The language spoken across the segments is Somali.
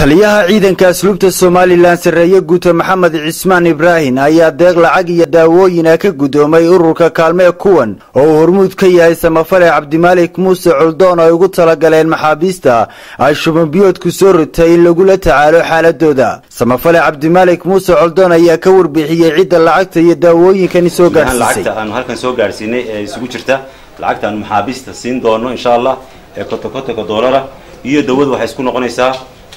taliyaha ciidanka asluubta Soomaaliland sareeye guuta Maxamed Cismaan Ibraahin ayaa deeq lacag iyo daawooyin ka gudoomay ururka kaalme kuwan oo hormuud ka yahay samafale Cabdimaalik Muuse Coldoon oo ugu talagaleen maxaabiista ay shubanbiyood ku soo ritay in lagu la tacaalo xaaladooda. Samafale Cabdimaalik Muuse Coldoon ayaa ka warbixiyay cid lacagta iyo daawooyinkan soo gaarsiisay. lacagta aan halkan soo gaarsiinay isugu jirta lacagta aan maxaabiista siin doono insha Allah ee $50 iyo dawadu waxay isku noqonaysaa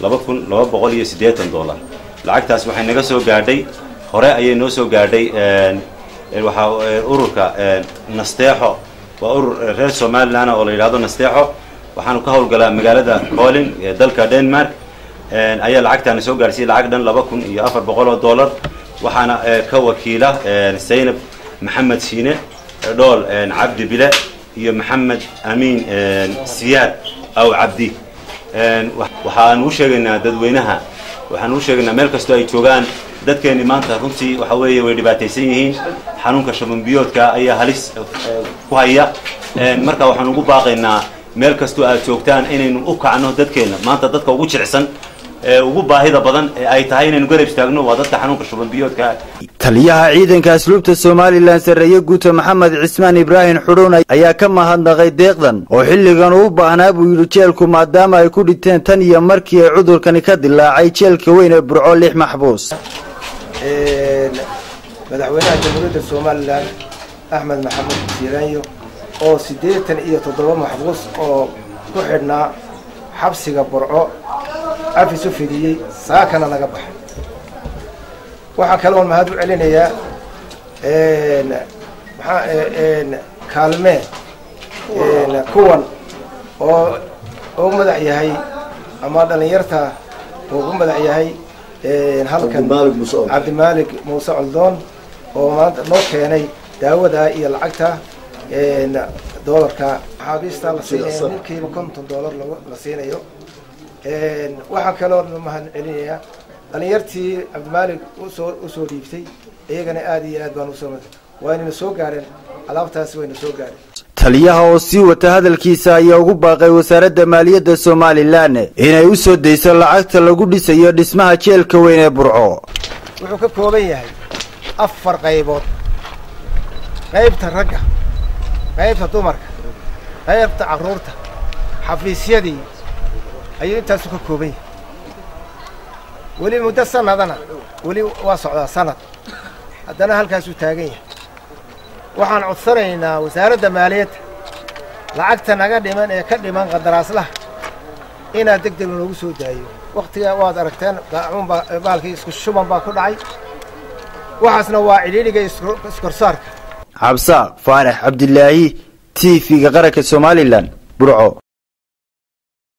$280. lacagtaas waxay naga soo gaadhay hore ayay noo soo gaadhay waxa ururka Nasteexo waa urur reer Soomaaliland oo la yiraahdo Nasteexo waxaanu ka howlgalaa magaalada Koolin ee dalka Denmark ayaa lacagtaana soo gaarsiiyay lacag dhan $2,400 waxaana ka wakiila Zainab Maxamed Shiine Dhool Cabdi Bile iyo Maxamed Amiin Siyaad aw Cabdi waxaan u sheegaynaa dadweynaha meel kasto ay joogaan dadkeeni maanta runtii waxa weeye way dhibaataysan yihiin xanuunka shubanbiyoodka ayaa halis ku haya marka waxaan ugu baaqaynaa meel kasto aad joogtaan inaynu u kacno dadkeena maanta dadka ugu jiricsan ugu baahida badan ay tahay inaynu garab istaagno waa dadka xanuunka shubanbiyoodka. taliyaha ciidanka asluubta Soomaaliland sareeye guuta Maxamed Cismaan Ibraahin Xudhuun ayaa ka mahadnaqay deeqdan oo xilligan u baahnaa buu yiri jeelku maadaama ay ku dhinteen tan iyo markii ay cudurkani ka dilaacay jeelka weyn ee Burco 6 maxbuus. madaxweynaha jamhuuriyadda Soomaaliland Axmed Maxamed Siiraanyo oo 87 maxbuus oo ku xidhnaa xabsiga Burco afisu fidiyay saakana naga baxay. waxa kale oo mahad u celinayaa kaalme kuwan oo madax yahay ama dhalinyarta oo madax yahay halkan Cabdimaalik Muuse Coldoon oo maanta noo keenay daawada iyo lacagta $1 xaabista la siinayo ninkiiba $50 la siinayo. waxa kale oo mahad celinayaa dhalinyartii Cabdimaalik u soo dhiibtay iyagana aad iyo aad baan u soo maday waana soo gaareen alaabtaas wayna soo gaareen. taliyaha oo sii wata hadalkiisa ayaa ugu baaqay wasaaradda maaliyadda Soomaaliland inay u soo deyso lacagta lagu dhisayo dhismaha jeelka weyn ee Burco. wuxuu ka kooban yahay 4 qaybood: qaybta ragga, qaybta dumarka, qaybta carruurta, xafiisyadii ayuu intaas ka kooban yahay. wali muddo sanadana wali waa socdaa sanad haddana halkaas uu taagan yahay. waxaan codsanaynaa wasaaradda maaliyadda lacagta naga dhiman ee ka dhiman qadaraaslaha inaad degdeg loogu soo daayo. waqtiga waad aragteen baalkii isku shuban baa ku dhacay. waxaasna waa cidhiidhiga iskorsaarka. Cabsa Faarax Cabdilaahi TV-ga qaranka Soomaaliland Burco.